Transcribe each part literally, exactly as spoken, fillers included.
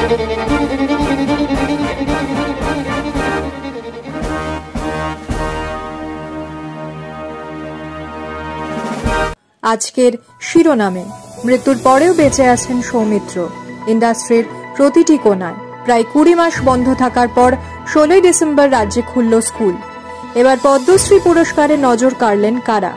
আজকের শিরোনামে মৃত্যুর পরেও বেঁচে আছেন সৌমিত্র। ইন্ডাস্ট্রির প্রতিটি কোণায় প্রায় কুড়ি মাস বন্ধ থাকার পর ষোলোই ডিসেম্বর রাজ্যে খুলল স্কুল। এবার পদ্মশ্রী পুরস্কারে নজর কাড়লেন কারা?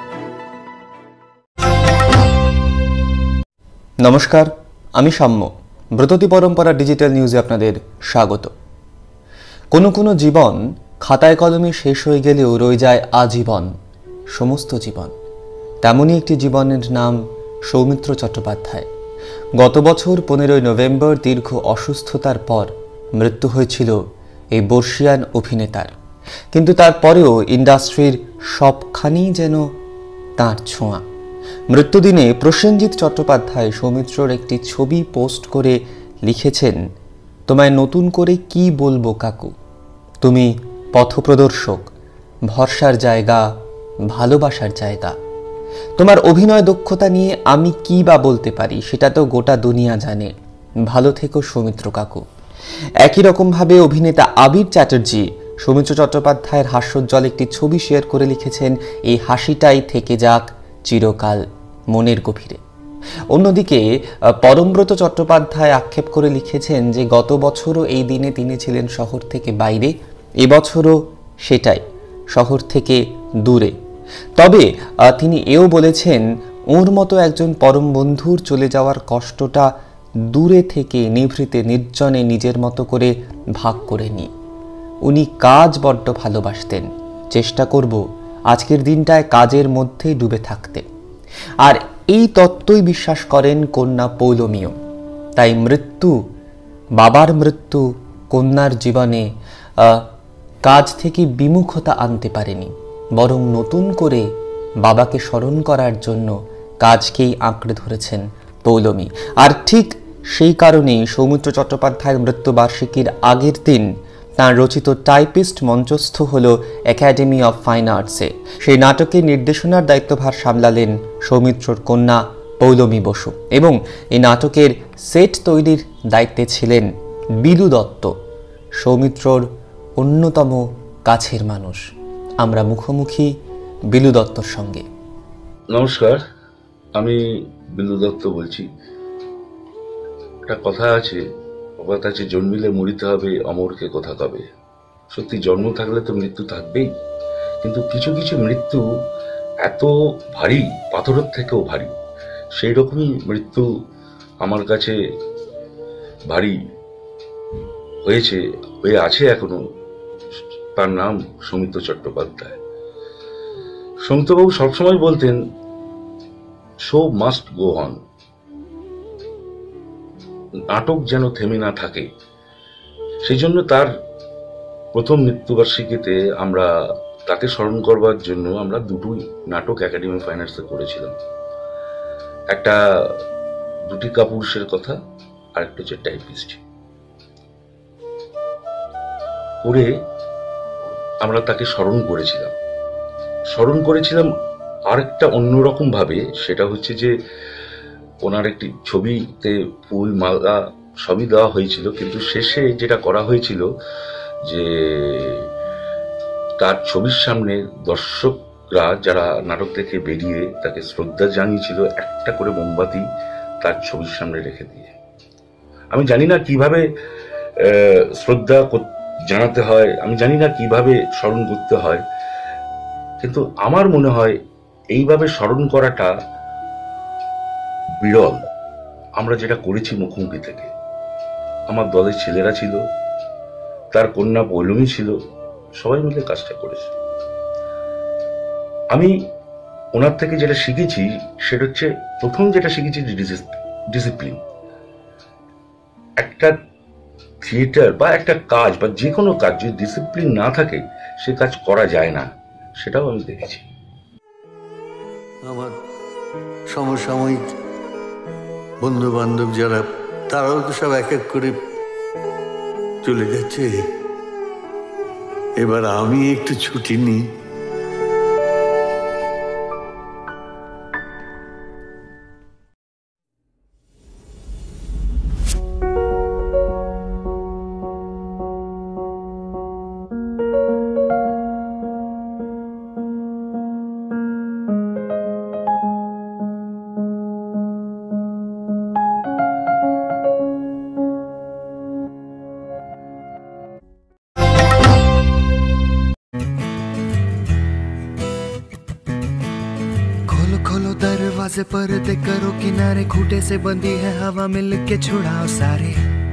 নমস্কার, আমি সাম্য। ব্রততী পরম্পরা ডিজিটাল নিউজে আপনাদের স্বাগত। কোনো কোনো জীবন খাতায় কলমে শেষ হয়ে গেলেও রয়ে যায় আজীবন, সমস্ত জীবন। তেমনই একটি জীবনের নাম সৌমিত্র চট্টোপাধ্যায়। গত বছর পনেরোই নভেম্বর দীর্ঘ অসুস্থতার পর মৃত্যু হয়েছিল এই বর্ষিয়ান অভিনেতার। কিন্তু তারপরেও ইন্ডাস্ট্রির সবখানেই যেন তাঁর ছোঁয়া। মৃত্যুদিনে প্রসেনজিৎ চট্টোপাধ্যায় সৌমিত্রর একটি ছবি পোস্ট করে লিখেছেন, তোমায় নতুন করে কি বলবো কাকু, তুমি পথপ্রদর্শক, ভরসার জায়গা, ভালোবাসার জায়গা। তোমার অভিনয় দক্ষতা নিয়ে আমি কি বা বলতে পারি সেটা তো গোটা দুনিয়া জানে। ভালো থেকো সৌমিত্র কাকু। একই রকমভাবে অভিনেতা আবির চ্যাটার্জি সৌমিত্র চট্টোপাধ্যায়ের হাস্যোজ্জ্বল একটি ছবি শেয়ার করে লিখেছেন, এই হাসিটাই থেকে যাক চিরকাল মনের গভীরে। অন্যদিকে পরমব্রত চট্টোপাধ্যায় আক্ষেপ করে লিখেছেন যে গত বছরও এই দিনে তিনি ছিলেন শহর থেকে বাইরে, এবছরও সেটাই, শহর থেকে দূরে। তবে তিনি এও বলেছেন, ওর মতো একজন পরম বন্ধুর চলে যাওয়ার কষ্টটা দূরে থেকে নিভৃতে নির্জনে নিজের মতো করে ভাগ করে নি। উনি কাজ বড্ড ভালোবাসতেন। চেষ্টা করব আজকের দিনটায় কাজের মধ্যে ডুবে থাকতে। আর এই তত্ত্বই বিশ্বাস করেন কন্যা পৌলমীও। তাই মৃত্যু, বাবার মৃত্যু কন্যার জীবনে কাজ থেকে বিমুখতা আনতে পারেনি, বরং নতুন করে বাবাকে স্মরণ করার জন্য কাজকেই আঁকড়ে ধরেছেন পৌলমী। আর ঠিক সেই কারণেই সৌমিত্র চট্টোপাধ্যায়ের মৃত্যুবার্ষিকীর আগের দিন তাঁর রচিত টাইপিস্ট মঞ্চস্থ হল একাডেমি অফ ফাইন আর্টসে। সেই নাটকের নির্দেশনার দায়িত্বভার সামলালেন সৌমিত্রর কন্যা পৌলমী বসু, এবং এই নাটকের সেট তৈরির দায়িত্বে ছিলেন বিলু দত্ত, সৌমিত্রর অন্যতম কাছের মানুষ। আমরা মুখোমুখি বিলু দত্তর সঙ্গে। নমস্কার, আমি বিলু দত্ত বলছি। একটা কথা আছে, কথা আছে, জন্মিলে মরিতে হবে, অমরকে কথা কবে। সত্যি জন্ম থাকলে তো মৃত্যু থাকবেই, কিন্তু কিছু কিছু মৃত্যু এত ভারী, পাথরের থেকেও ভারী। সেই রকমই মৃত্যু আমার কাছে ভারী হয়েছে, হয়ে আছে এখনো। তার নাম সৌমিত্র চট্টোপাধ্যায়। সৌমিত্রবাবু সবসময় বলতেন, শো মাস্ট গো অন, নাটক যেন থেমে না থাকে। সেই জন্য তার প্রথম মৃত্যুবার্ষিকীতে আমরা তাকে স্মরণ করবার জন্য আমরা দুটোই নাটক একাডেমি ফাইন আর্টসে করেছিলাম। একটা দুটি কাপুরুষের কথা, আর একটা হচ্ছে টাইপিস্ট। করে আমরা তাকে স্মরণ করেছিলাম স্মরণ করেছিলাম আরেকটা অন্যরকম ভাবে। সেটা হচ্ছে যে ওনার একটি ছবিতে ফুল মালা সবই দেওয়া হয়েছিল, কিন্তু শেষে যেটা করা হয়েছিল যে তার ছবির সামনে দর্শকরা যারা নাটক থেকে বেরিয়ে তাকে শ্রদ্ধা জানিয়েছিল একটা করে মোমবাতি তার ছবির সামনে রেখে দিয়ে। আমি জানি না কিভাবে শ্রদ্ধা জানাতে হয়, আমি জানি না কিভাবে স্মরণ করতে হয়, কিন্তু আমার মনে হয় এইভাবে স্মরণ করাটা বিরল। আমরা যেটা করেছি মুখোমুখি থেকে, আমার দলের ছেলেরা ছিল, তার কন্যা পৌলমী ছিল, সবাই মিলে কাজটা করেছে। আমি ওনার থেকে যেটা শিখেছি সেটা হচ্ছে, প্রথম যেটা শিখেছি ডিসিপ্লিন। একটা থিয়েটার বা একটা কাজ বা যে কোনো কাজ যদি ডিসিপ্লিন না থাকে সে কাজ করা যায় না, সেটাও আমি দেখেছি। আমার সমসাময়িক বন্ধু বান্ধব যারা, তারাও তো সব এক এক করে চলে যাচ্ছে। এবার আমি একটু ছুটি নিই। से पर्दे करो किनारे, खूटे से बंदी है हवा, मिल के छुड़ाओ सारे।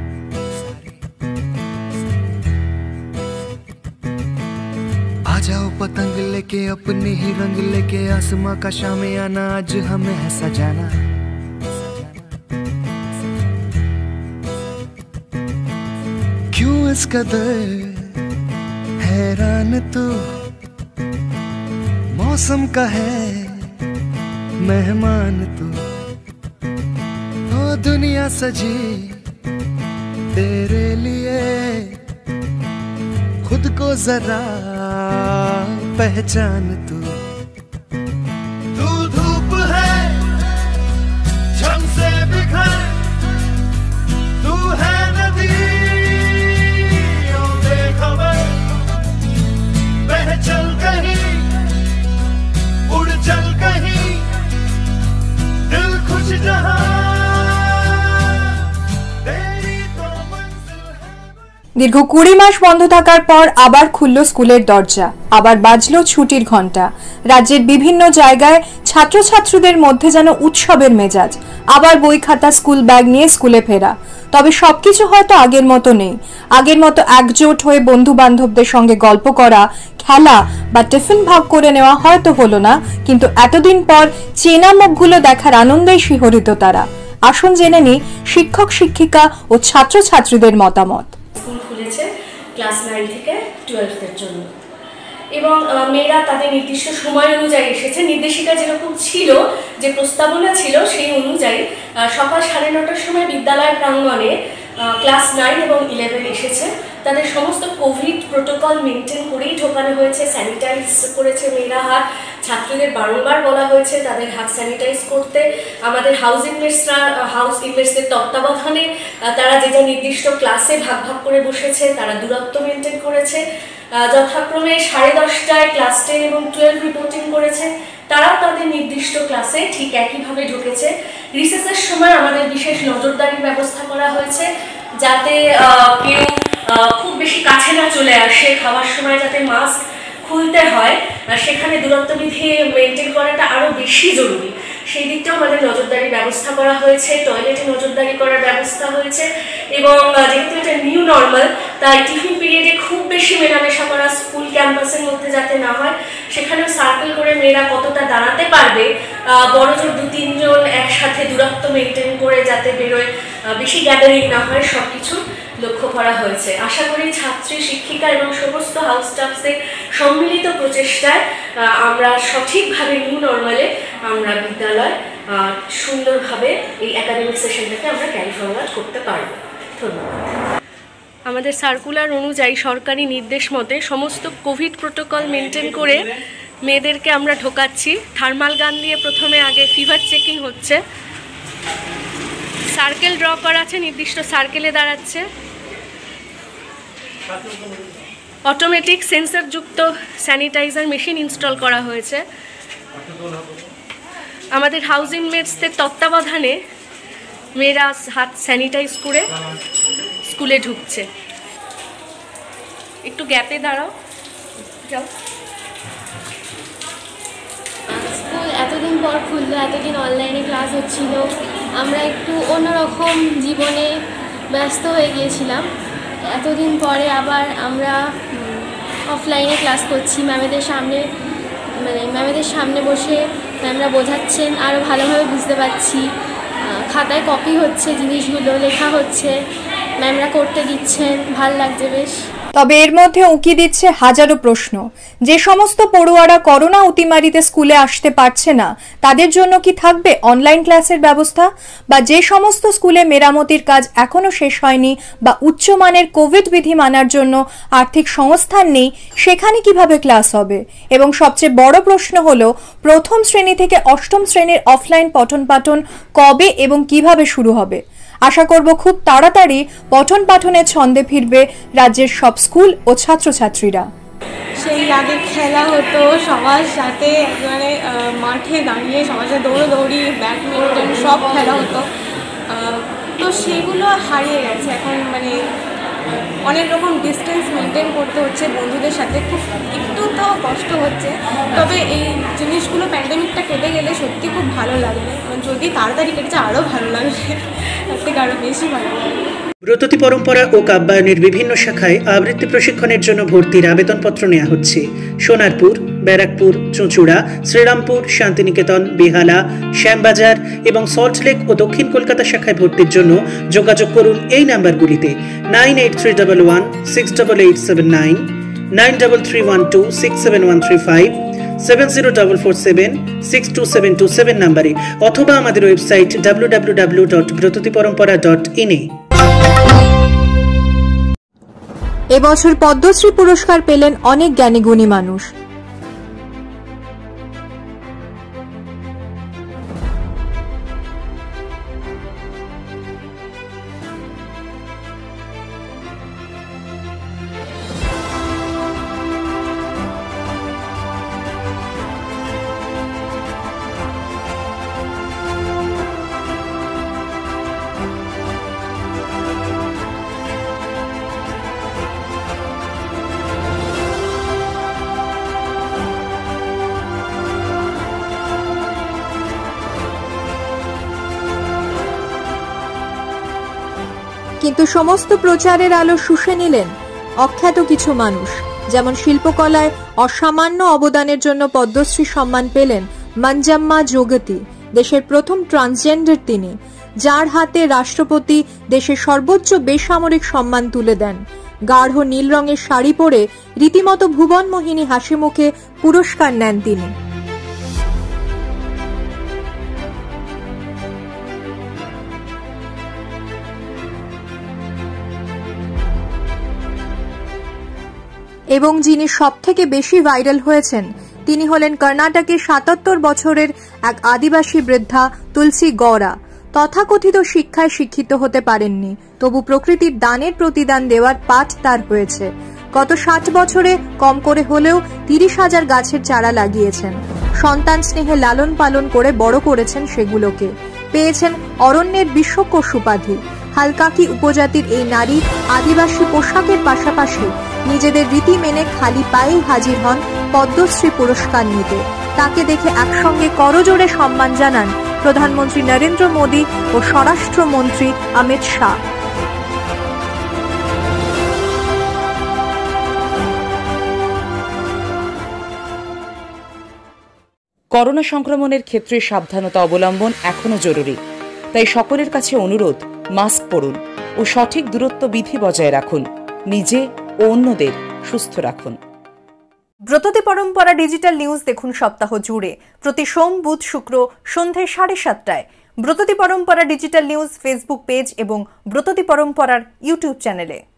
आ जाओ पतंग लेके अपने ही रंग लेके, आसमां का शाम आना आज हमें है सजाना। क्यों इस कदर हैरान तू, मौसम का है मेहमान तू। ओ दुनिया सजी तेरे लिए, खुद को जरा पहचान तू। तू धूप है झम से बिखर, तू है नदी ओ बेखबर, बह चल कहीं उड़ चल कहीं, दिल खुश जहां तेरी तो मंजिल है। দীর্ঘ কুড়ি মাস বন্ধ থাকার পর আবার খুলল স্কুলের দরজা, আবার বাজলো ছুটির ঘন্টা। রাজ্যের বিভিন্ন জায়গায় ছাত্রছাত্রীদের মধ্যে যেন উৎসবের মেজাজ। আবার বই খাতা স্কুল ব্যাগ নিয়ে স্কুলে ফেরা। তবে সবকিছু হয়তো আগের মতো নেই। আগের মতো একজোট হয়ে বন্ধু বান্ধবদের সঙ্গে গল্প করা, খেলা বা টিফিন ভাগ করে নেওয়া হয়তো হলো না, কিন্তু এতদিন পর চেনা মুখগুলো দেখার আনন্দেই শিহরিত তারা। আসুন জেনে নিই শিক্ষক শিক্ষিকা ও ছাত্রছাত্রীদের মতামত। স্কুল খুলেছে ক্লাস নাইন থেকে টুয়েলভের জন্য, এবং মেয়েরা তাদের নির্দিষ্ট সময় অনুযায়ী এসেছে। নির্দেশিকা যেরকম ছিল, যে প্রস্তাবনা ছিল, সেই অনুযায়ী সকাল সাড়ে নটার সময় বিদ্যালয় প্রাঙ্গণে ক্লাস নাইন এবং ইলেভেন এসেছে। তাদের সমস্ত কোভিড প্রোটোকল মেনটেন করেই ঢোকানো হয়েছে। স্যানিটাইজ করেছে মেয়েরা হাত, ছাত্রীদের বারংবার বলা হয়েছে তাদের হাত স্যানিটাইজ করতে। আমাদের হাউস ইনমেটসরা হাউস ইনমেটসদের তত্ত্বাবধানে তারা যে যা নির্দিষ্ট ক্লাসে ভাগ ভাগ করে বসেছে, তারা দূরত্ব মেনটেন করেছে। যথাক্রমে সাড়ে দশটায় ক্লাস টেন এবং টুয়েলভ রিপোর্টিং করেছে, তারাও তাদের নির্দিষ্ট ক্লাসে ঠিক একইভাবে ঢুকেছে। রিসেসের সময় আমাদের বিশেষ নজরদারির ব্যবস্থা করা হয়েছে, যাতে কেউ খুব বেশি কাছে না চলে আসে। খাওয়ার সময় যাতে মাস্ক খুলতে হয়, সেখানে দূরত্ব বিধি মেনটেন করাটা আরও বেশি জরুরি। সেই দিকটাও আমাদের নজরদারির ব্যবস্থা করা হয়েছে, টয়লেটে নজরদারি করার ব্যবস্থা হয়েছে। এবং যেহেতু এটা নিউ নর্মাল, তাই টিফিন পিরিয়ডে খুব বেশি মেলামেশা করা স্কুল ক্যাম্পাসের মধ্যে যাতে না হয়, সেখানেও সার্কেল করে মেয়েরা কতটা দাঁড়াতে পারবে, বড় জোর দু তিনজন একসাথে দূরত্ব মেনটেন করে যাতে বেরোয়, বেশি গ্যাদারিং না হয়, সব কিছু লক্ষ্য করা হয়েছে। আশা করি ছাত্রী শিক্ষিকা এবং সমস্ত হাউস স্টাফদের সম্মিলিত প্রচেষ্টায় আমরা সঠিকভাবে নিউ নর্মালে আমরা বিদ্যালয় সুন্দরভাবে এই একাডেমিক সেশনটাকে আমরা ক্যারি ফরওয়ার্ড করতে পারব। ধন্যবাদ। আমাদের সার্কুলার অনুযায়ী সরকারি নির্দেশ মতে সমস্ত কোভিড প্রোটোকল মেনটেন করে মেয়েদেরকে আমরা ঢোকাচ্ছি। থার্মাল গান দিয়ে প্রথমে আগে ফিভার চেকিং হচ্ছে, সার্কেল ড্র করা আছে, নির্দিষ্ট সার্কেলে দাঁড়াচ্ছে। অটোমেটিক সেন্সরযুক্ত স্যানিটাইজার মেশিন ইনস্টল করা হয়েছে। আমাদের হাউস ইনমেটসদের তত্ত্বাবধানে মেয়েরা হাত স্যানিটাইজ করে স্কুলে ঢুকছে। একটু গ্যাপে দাঁড়াও, যাও। স্কুল এতদিন পর খুললো, এতদিন অনলাইনে ক্লাস হচ্ছিল, আমরা একটু অন্যরকম জীবনে ব্যস্ত হয়ে গিয়েছিলাম। এতদিন পরে আবার আমরা অফলাইনে ক্লাস করছি, ম্যামেদের সামনে মানে ম্যামেদের সামনে বসে ম্যামরা বোঝাচ্ছেন, আরও ভালোভাবে বুঝতে পারছি। খাতায় কপি হচ্ছে, জিনিসগুলো লেখা হচ্ছে, ম্যামরা করতে দিচ্ছেন, ভাল লাগছে বেশ। তবে এর মধ্যে উঁকি দিচ্ছে হাজারো প্রশ্ন। যে সমস্ত পড়ুয়ারা করোনা অতিমারিতে স্কুলে আসতে পারছে না, তাদের জন্য কি থাকবে অনলাইন ক্লাসের ব্যবস্থা? বা যে সমস্ত স্কুলে মেরামতির কাজ এখনো শেষ হয়নি বা উচ্চমানের কোভিড বিধি মানার জন্য আর্থিক সংস্থান নেই, সেখানে কিভাবে ক্লাস হবে? এবং সবচেয়ে বড় প্রশ্ন হলো, প্রথম শ্রেণী থেকে অষ্টম শ্রেণীর অফলাইন পঠন পাঠন কবে এবং কিভাবে শুরু হবে? আশা করব খুব তাড়াতাড়ি পঠন পাঠনের ছন্দে ফিরবে রাজ্যের সব স্কুল ও ছাত্রছাত্রীরা। সেই আগে খেলা হতো সবার সাথে, একেবারে মাঠে দাঁড়িয়ে সবার সাথে দৌড়োদৌড়ি, ব্যাডমিন্টন সব খেলা হতো। তো সেগুলো হারিয়ে গেছে এখন। মানে অনেক রকম ডিস্টেন্স মেনটেন করতে হচ্ছে বন্ধুদের সাথে, খুব একটু তো কষ্ট হচ্ছে। তবে এই জিনিসগুলো প্যান্ডেমিকটা কেটে গেলে সত্যি খুব ভালো লাগবে, যদি তাড়াতাড়ি কেটেছে আরও ভালো লাগবে, তার থেকে আরও বেশি ভালো লাগবে। ব্রততী পরম্পরা ও কাব্যায়নের বিভিন্ন শাখায় আবৃত্তি প্রশিক্ষণের জন্য ভর্তির আবেদনপত্র নেওয়া হচ্ছে। সোনারপুর, ব্যারাকপুর, চুঁচুড়া, শ্রীরামপুর, শান্তিনিকেতন, বেহালা, শ্যামবাজার এবং সল্টলেক ও দক্ষিণ কলকাতা শাখায় ভর্তির জন্য যোগাযোগ করুন এই নাম্বারগুলিতে: nine eight three double one six double eight seven nine, nine double three one two six seven one three five, seven zero double four seven six two seven two seven নাম্বারে, অথবা আমাদের website W W W dot Bratati Parampara dot in a. এবছর পদ্মশ্রী পুরস্কার পেলেন অনেক জ্ঞানীগুণী মানুষ। কিন্তু সমস্ত প্রচারের আলো শুষে নিলেন অখ্যাত কিছু মানুষ। যেমন শিল্পকলায় অসামান্য অবদানের জন্য পদ্মশ্রী সম্মান পেলেন মঞ্জাম্মা জগতি, দেশের প্রথম ট্রান্সজেন্ডার তিনি, যার হাতে রাষ্ট্রপতি দেশের সর্বোচ্চ বেসামরিক সম্মান তুলে দেন। গাঢ় নীল রঙের শাড়ি পরে রীতিমতো ভুবন মোহিনী হাসি মুখে পুরস্কার নেন তিনি। এবং যিনি সব থেকে বেশি ভাইরাল হয়েছেন তিনি হলেন কর্ণাটকের সাতাত্তর বছরের এক আদিবাসী বৃদ্ধা তুলসী গৌড়া। তথাকথিত শিক্ষায় শিক্ষিত হতে পারেননি, তবু প্রকৃতির দানের প্রতিদান দেওয়ার পাঠ তার হয়েছে। গত ষাট বছরে কম করে হলেও তিরিশ হাজার গাছের চারা লাগিয়েছেন। সন্তান স্নেহে লালন পালন করে বড় করেছেন সেগুলোকে। পেয়েছেন অরণ্যের বিশ্বকোষ উপাধি। হালকাকি উপজাতির এই নারী আদিবাসী পোশাকের পাশাপাশি নিজেদের রীতি মেনে খালি পায়েই হাজির হন পদ্মশ্রী পুরস্কার নিতে। তাকে দেখে একসঙ্গে করজোড়ে সম্মান জানান প্রধানমন্ত্রী নরেন্দ্র মোদী ও স্বরাষ্ট্রমন্ত্রী অমিত শাহ। করোনা সংক্রমণের ক্ষেত্রে সাবধানতা অবলম্বন এখনো জরুরি, তাই সকলের কাছে অনুরোধ, মাস্ক পরুন ও সঠিক দূরত্ব বিধি বজায় রাখুন। নিজে ও অন্যদের সুস্থ রাখুন। ব্রততী পরম্পরা ডিজিটাল নিউজ দেখুন সপ্তাহ জুড়ে প্রতি সোম, বুধ, শুক্র সন্ধে সাড়ে সাতটায় ব্রততী পরম্পরা ডিজিটাল নিউজ ফেসবুক পেজ এবং ব্রততী পরম্পরার ইউটিউব চ্যানেলে।